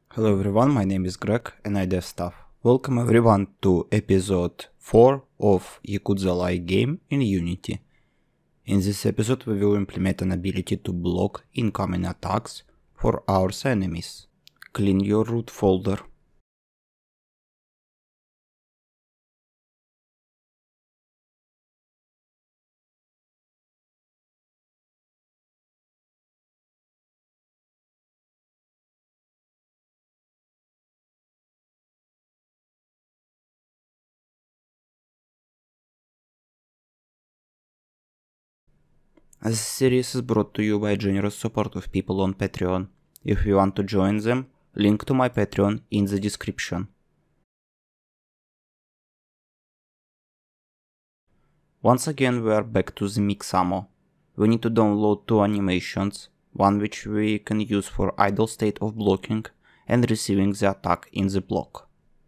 Hello everyone, my name is Greg and I dev stuff. Welcome everyone to episode 4 of Yakuza-like game in Unity. In this episode we will implement an ability to block incoming attacks for our enemies. Clean your root folder. This series is brought to you by generous support of people on Patreon. If you want to join them, link to my Patreon in the description. Once again we are back to the mix ammo. We need to download two animations, one which we can use for idle state of blocking and receiving the attack in the block.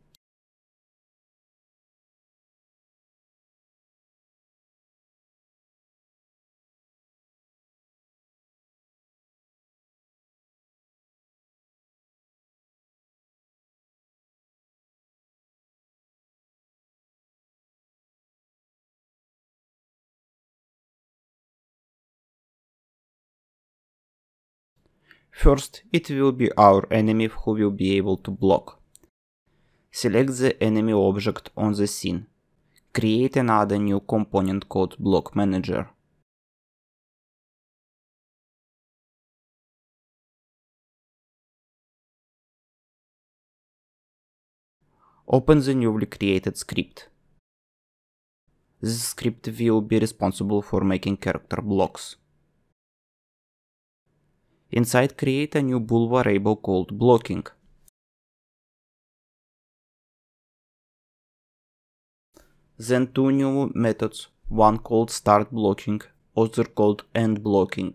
First, it will be our enemy who will be able to block. Select the enemy object on the scene. Create another new component called Block Manager. Open the newly created script. This script will be responsible for making character blocks. Inside, create a new bool variable called blocking. Then two new methods, one called start blocking, other called end blocking.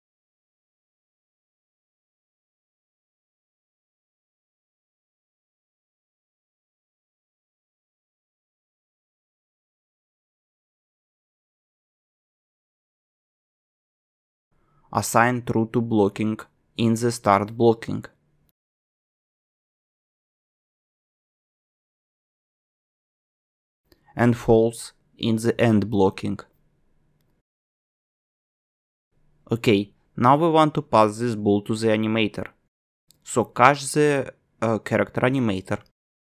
Assign true to blocking in the start blocking. And false in the end blocking. Okay, now we want to pass this bool to the animator. So cache the character animator.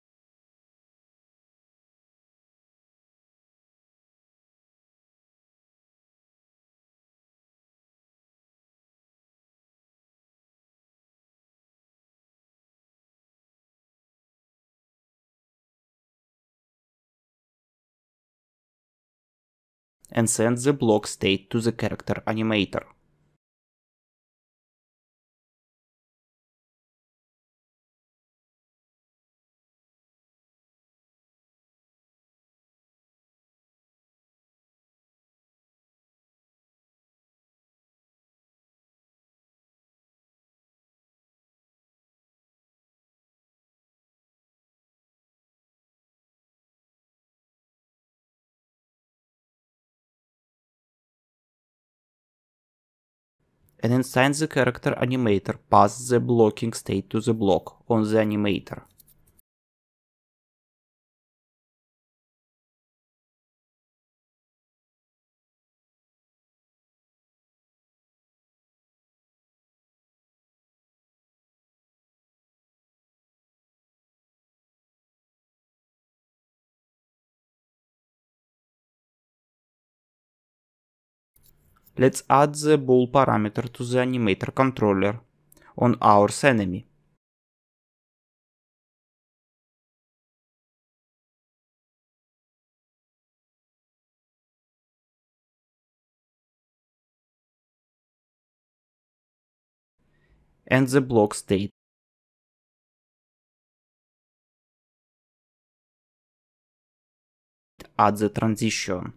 And send the block state to the character animator. And inside the character animator, pass the blocking state to the block on the animator. Let's add the bool parameter to the animator controller on our enemy. And the block state. Add the transition.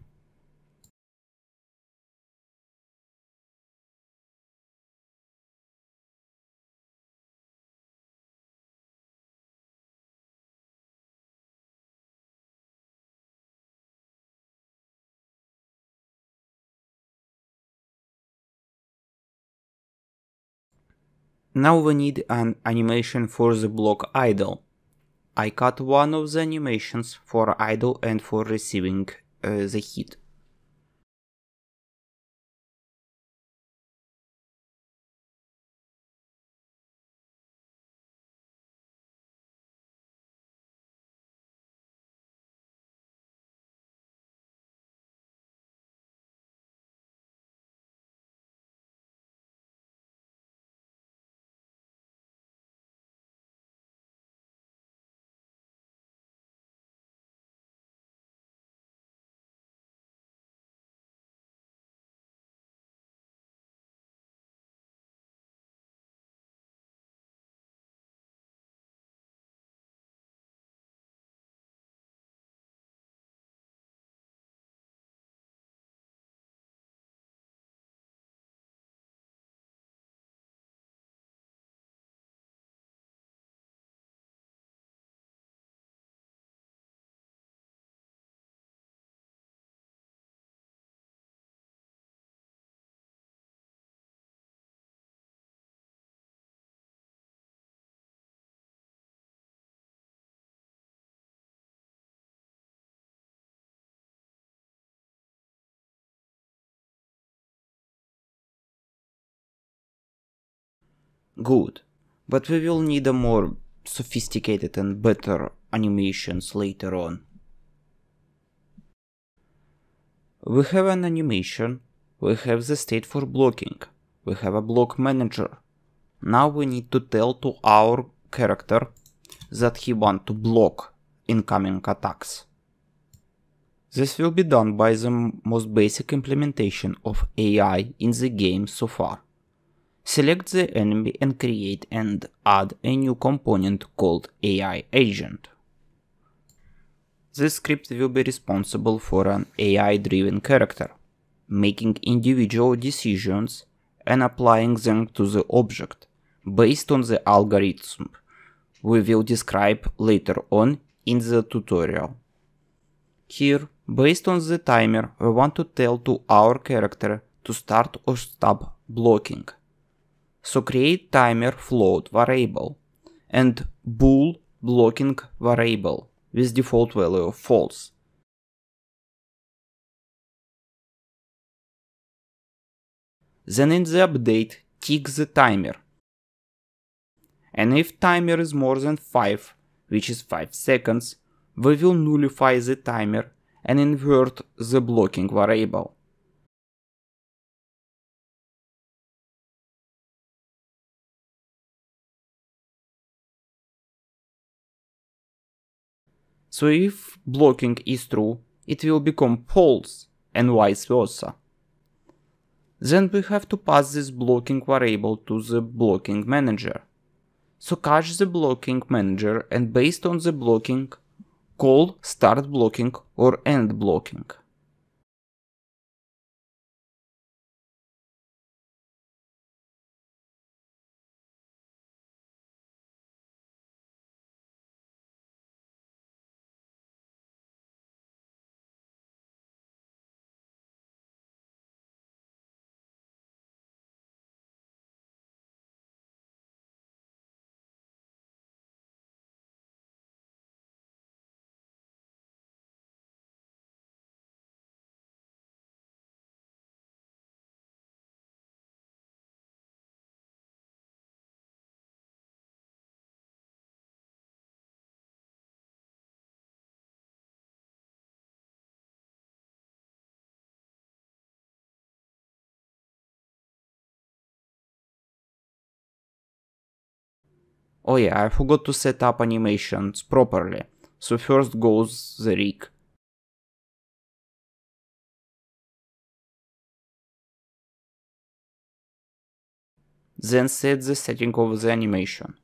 Now we need an animation for the block idle. I cut one of the animations for idle and for receiving the hit. Good, but we will need a more sophisticated and better animations later on. We have an animation, we have the state for blocking, we have a block manager. Now we need to tell to our character that he wants to block incoming attacks. This will be done by the most basic implementation of AI in the game so far. Select the enemy and create and add a new component called AI agent. This script will be responsible for an AI-driven character, making individual decisions and applying them to the object based on the algorithm we will describe later on in the tutorial. Here, based on the timer, we want to tell to our character to start or stop blocking. So create timer float variable and bool blocking variable with default value of false. Then in the update, tick the timer. And if timer is more than 5, which is 5 seconds, we will nullify the timer and invert the blocking variable. So if blocking is true, it will become false and vice versa. Then we have to pass this blocking variable to the blocking manager. So catch the blocking manager and based on the blocking, call start blocking or end blocking. Oh yeah, I forgot to set up animations properly. So first goes the rig. Then set the setting of the animation.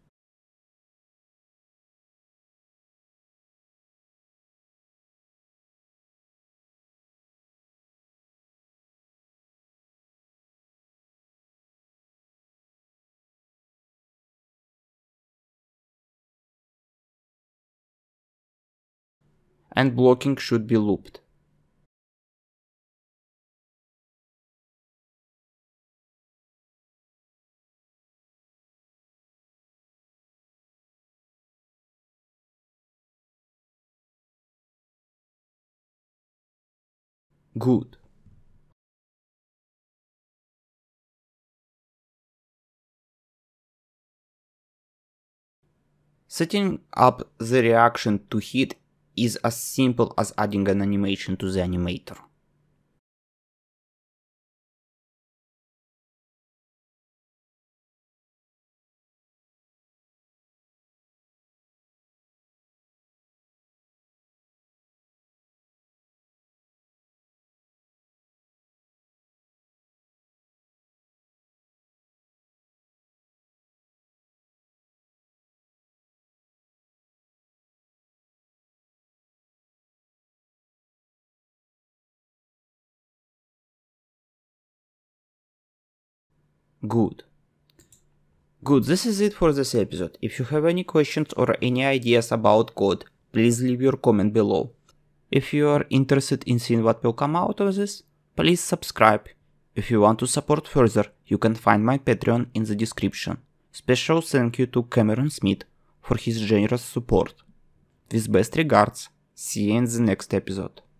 And blocking should be looped. Good. Setting up the reaction to hit is as simple as adding an animation to the animator. Good. Good, this is it for this episode. If you have any questions or any ideas about code, please leave your comment below. If you are interested in seeing what will come out of this, please subscribe. If you want to support further, you can find my Patreon in the description. Special thank you to Cameron Smith for his generous support. With best regards, see you in the next episode.